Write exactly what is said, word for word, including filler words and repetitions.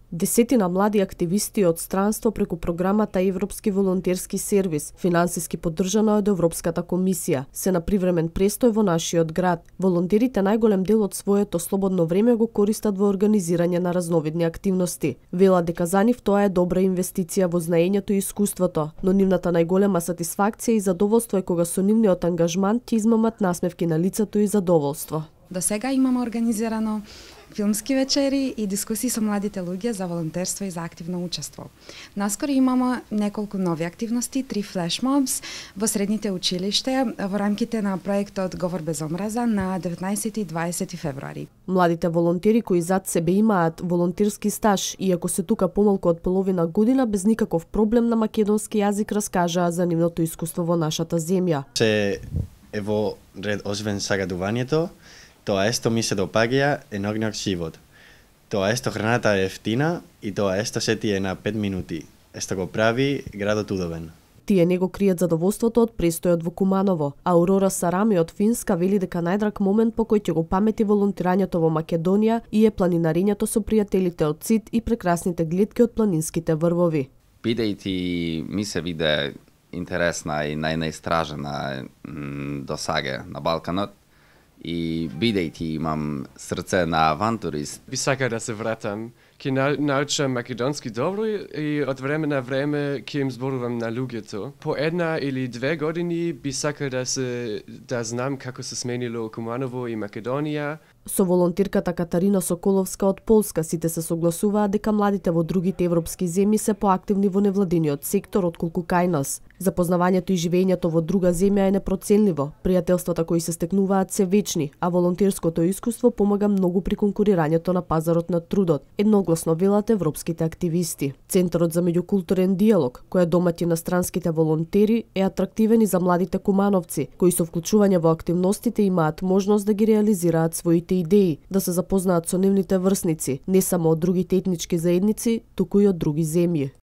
Десетина млади активисти од странство преку програмата Европски волонтерски сервис, финансиски поддржана од Европската комисија, се на привремен престој во нашиот град. Волонтерите најголем дел од своето слободно време го користат во организирање на разновидни активности. Велат дека за нив тоа е добра инвестиција во знаењето и искуството, но нивната најголема сатисфакција и задоволство е кога со нивниот ангажман ќе измамат насмевки на лицето и задоволство. До сега имаме организирано филмски вечери и дискусии со младите луѓе за волонтерство и за активно учество. Наскоро имаме неколку нови активности, три флешмобс во средните училиште во рамките на проектот Говор без омраза на деветнаесети и дваесети февруари. Младите волонтери кои зад себе имаат волонтерски стаж, иако се тука помалку од половина година, без никаков проблем на македонски јазик раскажаа за нивното искуство во нашата земја. Се е во ред освен сагадувањето, тоа есто ми се допаѓа еногног живот. Тоа есто храната е ефтина и тоа есто се ти е на пет минути. Есто го прави градот удобен. Тие не го кријат задоволството од престојот во Куманово. Аурора Сарами од Финска вели дека најдраг момент по кој ќе го памети волонтирањето во Македонија и е планинарењето со пријателите од С И Д и прекрасните гледки од планинските врвови. Бидејќи ми се виде интересна и најнаистражена до саге на Балканот, и бидејќи имам срце на авантурист. Би сакал да се вратам, ќе научам македонски добро и од време на време ќе им зборувам на луѓето. По една или две години би сакал да се да знам како се сменило Kumanovo и Македонија. Со волонтерката Катарина Соколовска од Полска сите се согласуваат дека младите во другите европски земји се поактивни во невладиниот сектор отколку кај нас. Запознавањето и живењето во друга земја е непроценливо. Пријателствата кои се стекнуваат се вечни, а волонтерското искуство помага многу при конкурирањето на пазарот на трудот. Едногласно велат европските активисти. Центарот за меѓукултурен диалог, кој е домаќин на странските волонтери, е атрактивен и за младите кумановци, кои со вклучување во активностите имаат можност да ги реализираат своите идеи, да се запознаат со нивните врсници, не само од другите етнички заедници, туку и од други земји.